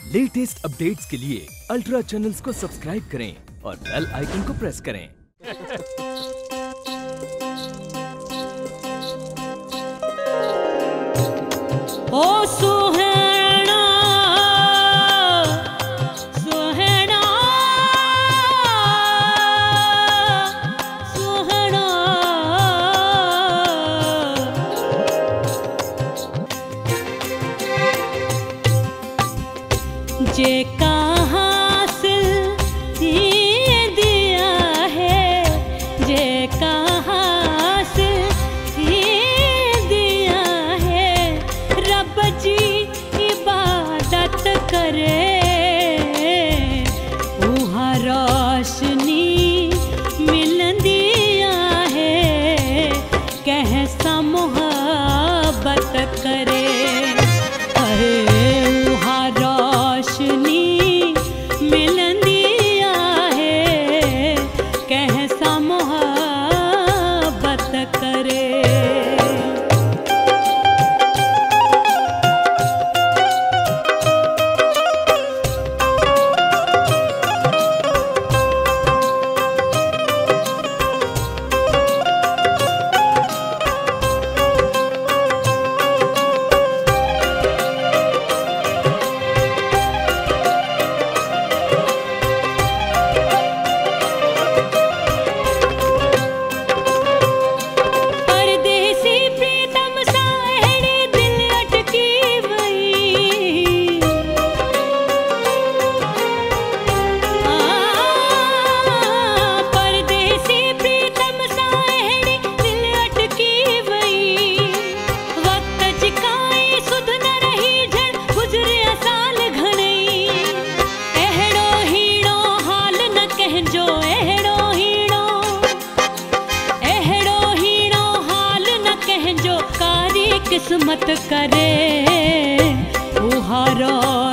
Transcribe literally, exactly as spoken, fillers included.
Latest updates के लिए ultra channels को सब्सक्राइब करें और बेल आइकन को प्रेस करें। ओ सुहाना सुहाना सुहाना जे का हासिल ये दिया है, जे का हासिल ये दिया है, रब जी इबादत करे उहा रोशनी मिलंदिया है, कैसा मोहब्बत करे उहा रोशनी मिलंदिया है, कैसा मोहब्बत करे। किस्मत करे उहा